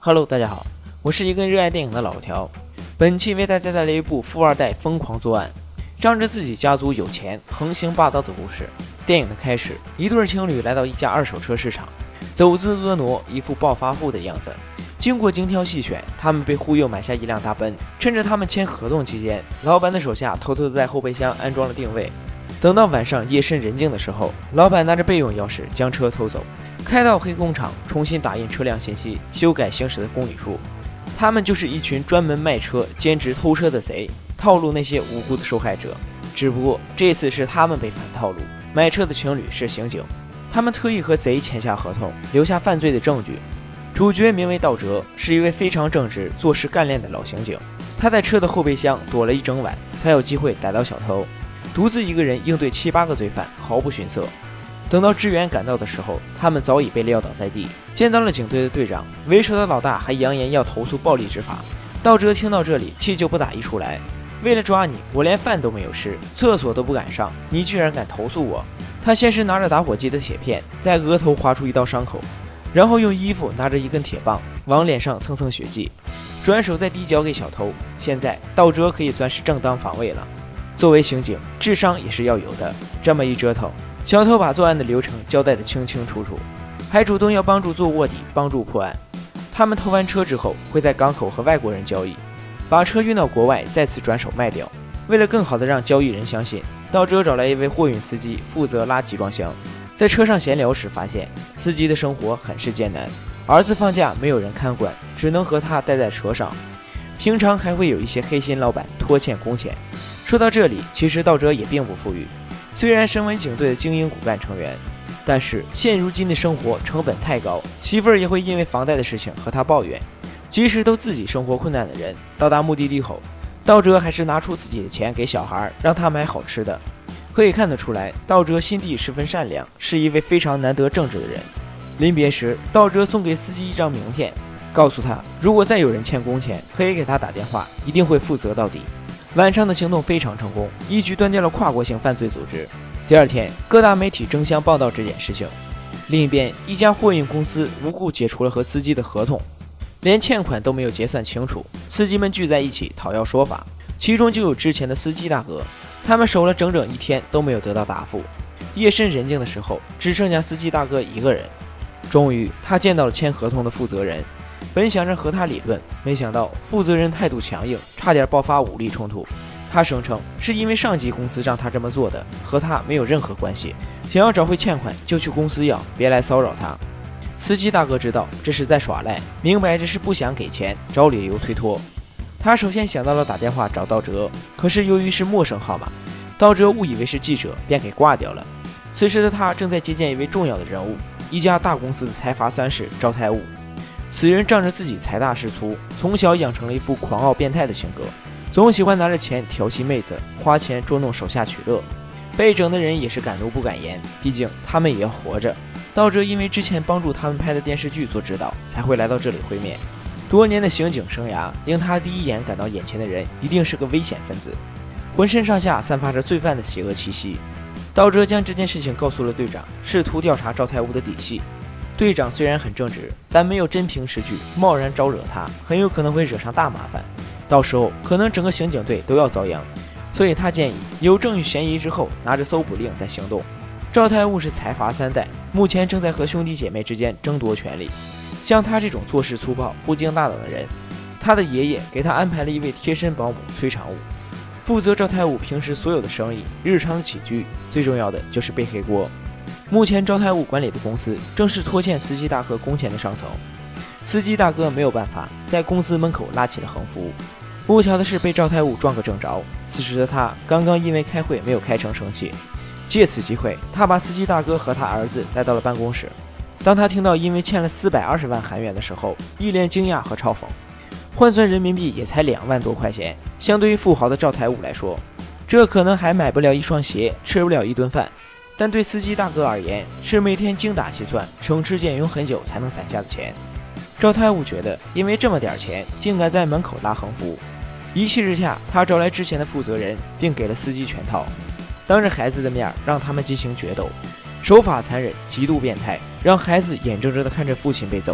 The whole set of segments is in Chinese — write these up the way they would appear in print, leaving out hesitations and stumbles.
Hello， 大家好，我是一个热爱电影的老条。本期为大家带来一部富二代疯狂作案，仗着自己家族有钱，横行霸道的故事。电影的开始，一对情侣来到一家二手车市场，走姿婀娜，一副暴发户的样子。经过精挑细选，他们被忽悠买下一辆大奔。趁着他们签合同期间，老板的手下偷偷在后备箱安装了定位。等到晚上夜深人静的时候，老板拿着备用钥匙将车偷走。开到黑工厂，重新打印车辆信息，修改行驶的公里数。他们就是一群专门卖车、兼职偷车的贼，套路那些无辜的受害者。只不过这次是他们被反套路，买车的情侣是刑警。他们特意和贼签下合同，留下犯罪的证据。主角名为道哲，是一位非常正直、做事干练的老刑警。他在车的后备箱躲了一整晚，才有机会逮到小偷。独自一个人应对7、8个罪犯，毫不逊色。等到支援赶到的时候，他们早已被撂倒在地。见到了警队的队长，为首的老大还扬言要投诉暴力执法。道哲听到这里，气就不打一处来。为了抓你，我连饭都没有吃，厕所都不敢上，你居然敢投诉我！他先是拿着打火机的铁片，在额头划出一道伤口，然后用衣服拿着一根铁棒往脸上蹭蹭血迹，转手再递交给小偷。现在道哲可以算是正当防卫了。作为刑警，智商也是要有的。这么一折腾，小偷把作案的流程交代得清清楚楚，还主动要帮助做卧底，帮助破案。他们偷完车之后，会在港口和外国人交易，把车运到国外，再次转手卖掉。为了更好的让交易人相信，道哲找来一位货运司机，负责拉集装箱。在车上闲聊时发现，司机的生活很是艰难，儿子放假没有人看管，只能和他待在车上。平常还会有一些黑心老板拖欠工钱。说到这里，其实道哲也并不富裕，虽然身为警队的精英骨干成员，但是现如今的生活成本太高，媳妇儿也会因为房贷的事情和他抱怨。即使都自己生活困难的人，到达目的地后，道哲还是拿出自己的钱给小孩，让他买好吃的。可以看得出来，道哲心地十分善良，是一位非常难得正直的人。临别时，道哲送给司机一张名片，告诉他如果再有人欠工钱，可以给他打电话，一定会负责到底。晚上的行动非常成功，一举断掉了跨国性犯罪组织。第二天，各大媒体争相报道这件事情。另一边，一家货运公司无故解除了和司机的合同，连欠款都没有结算清楚。司机们聚在一起讨要说法，其中就有之前的司机大哥。他们守了整整1天都没有得到答复。夜深人静的时候，只剩下司机大哥一个人。终于，他见到了签合同的负责人。本想着和他理论，没想到负责人态度强硬，差点爆发武力冲突。他声称是因为上级公司让他这么做的，和他没有任何关系。想要找回欠款就去公司要，别来骚扰他。司机大哥知道这是在耍赖，明白这是不想给钱，找理由推脱。他首先想到了打电话找道哲，可是由于是陌生号码，道哲误以为是记者，便给挂掉了。此时的他正在接见一位重要的人物，一家大公司的财阀3世赵太武。此人仗着自己财大势粗，从小养成了一副狂傲变态的性格，总喜欢拿着钱调戏妹子，花钱捉弄手下取乐。被整的人也是敢怒不敢言，毕竟他们也要活着。道哲因为之前帮助他们拍的电视剧做指导，才会来到这里会面。多年的刑警生涯令他第一眼感到眼前的人一定是个危险分子，浑身上下散发着罪犯的邪恶气息。道哲将这件事情告诉了队长，试图调查赵太武的底细。队长虽然很正直，但没有真凭实据，贸然招惹他，很有可能会惹上大麻烦，到时候可能整个刑警队都要遭殃。所以他建议有证据嫌疑之后，拿着搜捕令再行动。赵太武是财阀3代，目前正在和兄弟姐妹之间争夺权力。像他这种做事粗暴、不经大脑的人，他的爷爷给他安排了一位贴身保姆崔长武，负责赵太武平时所有的生意、日常的起居，最重要的就是背黑锅。目前赵太武管理的公司正是拖欠司机大哥工钱的上层，司机大哥没有办法，在公司门口拉起了横幅。不巧的是被赵太武撞个正着，此时的他刚刚因为开会没有开成生气，借此机会，他把司机大哥和他儿子带到了办公室。当他听到因为欠了420万韩元的时候，一脸惊讶和嘲讽。换算人民币也才2万多块钱，相对于富豪的赵太武来说，这可能还买不了一双鞋，吃不了一顿饭。但对司机大哥而言，是每天精打细算、省吃俭用很久才能攒下的钱。赵太武觉得，因为这么点钱，竟敢在门口拉横幅。一气之下，他找来之前的负责人，并给了司机全套，当着孩子的面让他们进行决斗，手法残忍，极度变态，让孩子眼睁睁地看着父亲被揍。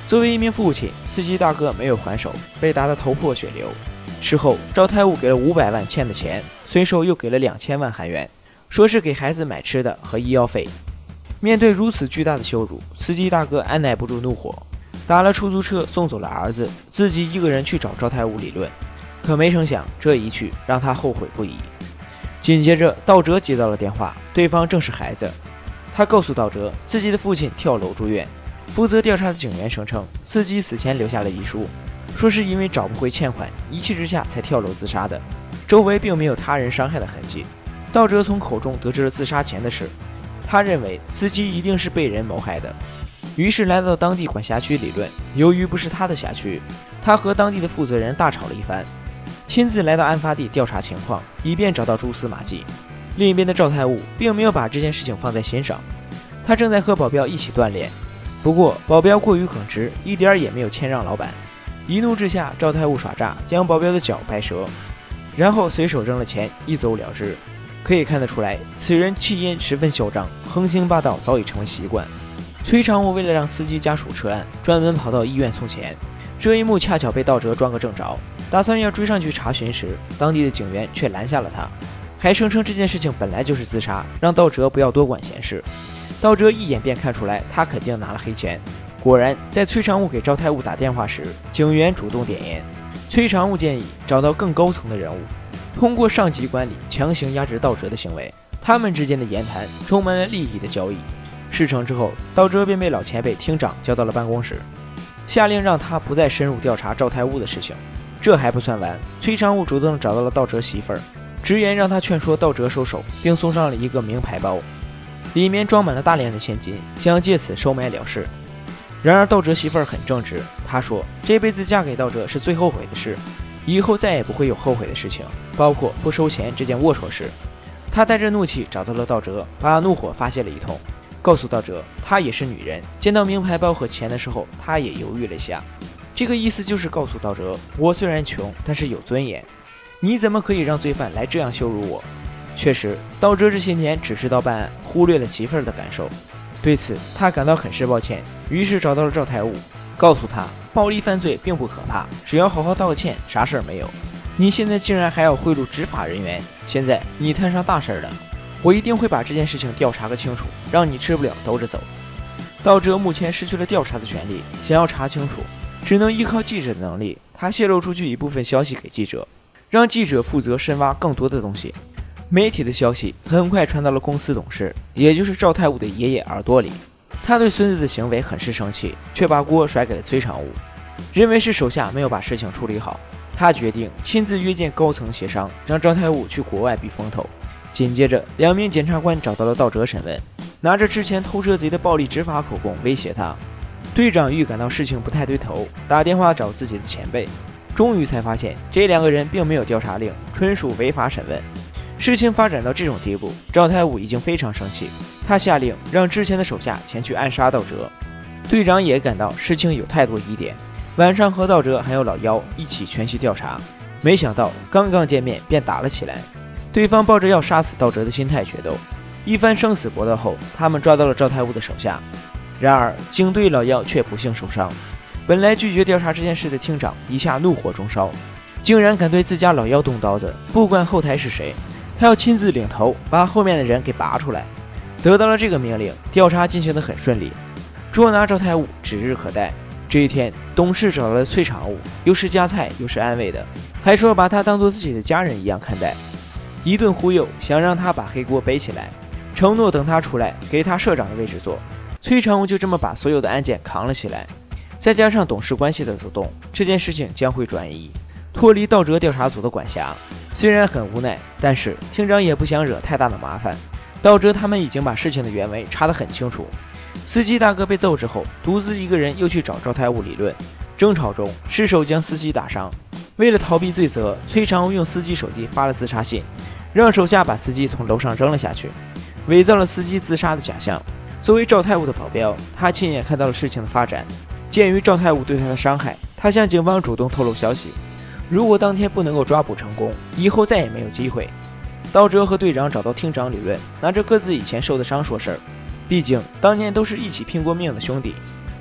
作为一名父亲，司机大哥没有还手，被打得头破血流。事后，赵太武给了500万欠的钱，随手又给了2000万韩元，说是给孩子买吃的和医药费。面对如此巨大的羞辱，司机大哥按耐不住怒火，打了出租车送走了儿子，自己一个人去找赵太武理论。可没成想，这一去让他后悔不已。紧接着，道哲接到了电话，对方正是孩子。他告诉道哲，自己的父亲跳楼住院。负责调查的警员声称，司机死前留下了遗书，说是因为找不回欠款，一气之下才跳楼自杀的，周围并没有他人伤害的痕迹。道哲从口中得知了自杀前的事，他认为司机一定是被人谋害的，于是来到当地管辖区理论。由于不是他的辖区，他和当地的负责人大吵了一番，亲自来到案发地调查情况，以便找到蛛丝马迹。另一边的赵太武并没有把这件事情放在心上，他正在和保镖一起锻炼。不过保镖过于耿直，一点也没有谦让老板。一怒之下，赵太武耍诈，将保镖的脚掰折，然后随手扔了钱，一走了之。可以看得出来，此人气焰十分嚣张，横行霸道早已成为习惯。崔长武为了让司机家属撤案，专门跑到医院送钱。这一幕恰巧被道哲撞个正着，打算要追上去查询时，当地的警员却拦下了他，还声称这件事情本来就是自杀，让道哲不要多管闲事。道哲一眼便看出来，他肯定拿了黑钱。果然，在崔长武给赵太武打电话时，警员主动点烟。崔长武建议找到更高层的人物，通过上级管理强行压制道哲的行为。他们之间的言谈充满了利益的交易。事成之后，道哲便被老前辈厅长叫到了办公室，下令让他不再深入调查赵太武的事情。这还不算完，崔长武主动找到了道哲媳妇儿，直言让他劝说道哲收手，并送上了一个名牌包，里面装满了大量的现金，想借此收买了事。然而道哲媳妇儿很正直，她说这辈子嫁给道哲是最后悔的事，以后再也不会有后悔的事情，包括不收钱这件龌龊事。她带着怒气找到了道哲，把怒火发泄了一通，告诉道哲她也是女人，见到名牌包和钱的时候，她也犹豫了一下。这个意思就是告诉道哲，我虽然穷，但是有尊严，你怎么可以让罪犯来这样羞辱我？确实，道哲这些年只知道办案，忽略了媳妇儿的感受。对此，他感到很是抱歉，于是找到了赵太武，告诉他暴力犯罪并不可怕，只要好好道个歉，啥事儿没有。你现在竟然还要贿赂执法人员，现在你摊上大事了，我一定会把这件事情调查个清楚，让你吃不了兜着走。道哲目前失去了调查的权利，想要查清楚，只能依靠记者的能力。他泄露出去一部分消息给记者，让记者负责深挖更多的东西。媒体的消息很快传到了公司董事，也就是赵太武的爷爷耳朵里。他对孙子的行为很是生气，却把锅甩给了崔长武，认为是手下没有把事情处理好。他决定亲自约见高层协商，让赵太武去国外避风头。紧接着，2名检察官找到了道哲审问，拿着之前偷车贼的暴力执法口供威胁他。队长预感到事情不太对头，打电话找自己的前辈，终于才发现这2个人并没有调查令，纯属违法审问。事情发展到这种地步，赵太武已经非常生气，他下令让之前的手下前去暗杀道哲。队长也感到事情有太多疑点，晚上和道哲还有老幺一起前去调查。没想到刚刚见面便打了起来，对方抱着要杀死道哲的心态决斗。一番生死搏斗后，他们抓到了赵太武的手下。然而警队老幺却不幸受伤，本来拒绝调查这件事的厅长一下怒火中烧，竟然敢对自家老幺动刀子，不管后台是谁，他要亲自领头把后面的人给拔出来。得到了这个命令，调查进行得很顺利，捉拿赵太武指日可待。这一天，董事找到了崔长武，又是夹菜又是安慰的，还说把他当作自己的家人一样看待，一顿忽悠，想让他把黑锅背起来，承诺等他出来给他社长的位置坐。崔长武就这么把所有的案件扛了起来，再加上董事关系的走动，这件事情将会转移，脱离道哲调查组的管辖。虽然很无奈，但是厅长也不想惹太大的麻烦。道哲他们已经把事情的原委查得很清楚。司机大哥被揍之后，独自一个人又去找赵太武理论，争吵中失手将司机打伤。为了逃避罪责，崔长武用司机手机发了自杀信，让手下把司机从楼上扔了下去，伪造了司机自杀的假象。作为赵太武的保镖，他亲眼看到了事情的发展。鉴于赵太武对他的伤害，他向警方主动透露消息，如果当天不能够抓捕成功，以后再也没有机会。道哲和队长找到厅长理论，拿着各自以前受的伤说事儿，毕竟当年都是一起拼过命的兄弟。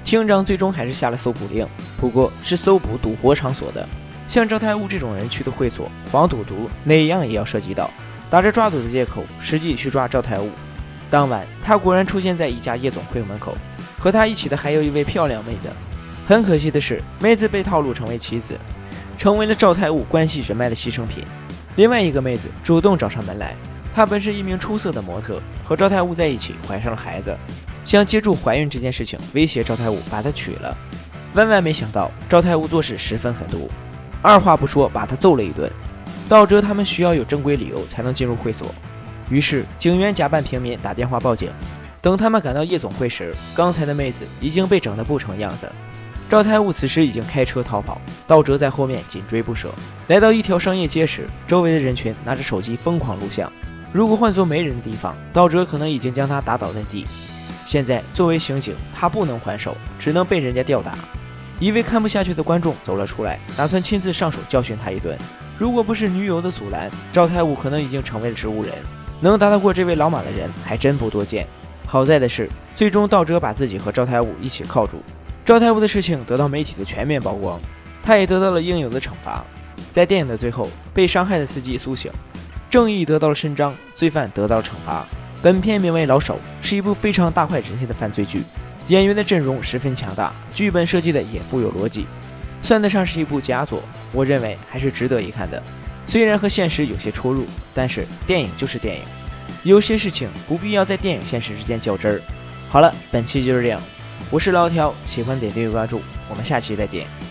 厅长最终还是下了搜捕令，不过是搜捕赌博场所的。像赵太武这种人去的会所，黄赌毒哪样也要涉及到，打着抓赌的借口，实际去抓赵太武。当晚，他果然出现在一家夜总会门口，和他一起的还有一位漂亮妹子。很可惜的是，妹子被套路成为妻子，成为了赵太武关系人脉的牺牲品。另外一个妹子主动找上门来，她本是一名出色的模特，和赵太武在一起怀上了孩子，想借助怀孕这件事情威胁赵太武把她娶了。万万没想到，赵太武做事十分狠毒，二话不说把他揍了一顿。道哲他们需要有正规理由才能进入会所，于是警员假扮平民打电话报警。等他们赶到夜总会时，刚才的妹子已经被整得不成样子。赵太武此时已经开车逃跑，道哲在后面紧追不舍。来到一条商业街时，周围的人群拿着手机疯狂录像。如果换作没人的地方，道哲可能已经将他打倒在地。现在作为刑警，他不能还手，只能被人家吊打。一位看不下去的观众走了出来，打算亲自上手教训他一顿。如果不是女友的阻拦，赵太武可能已经成为了植物人。能打得过这位老马的人还真不多见。好在的是，最终道哲把自己和赵太武一起铐住。赵太武的事情得到媒体的全面曝光，他也得到了应有的惩罚。在电影的最后，被伤害的司机苏醒，正义得到了伸张，罪犯得到了惩罚。本片名为《老手》，是一部非常大快人心的犯罪剧，演员的阵容十分强大，剧本设计的也富有逻辑，算得上是一部佳作。我认为还是值得一看的。虽然和现实有些出入，但是电影就是电影，有些事情不必要在电影现实之间较真儿。好了，本期就是这样，我是老条，喜欢点订阅关注，我们下期再见。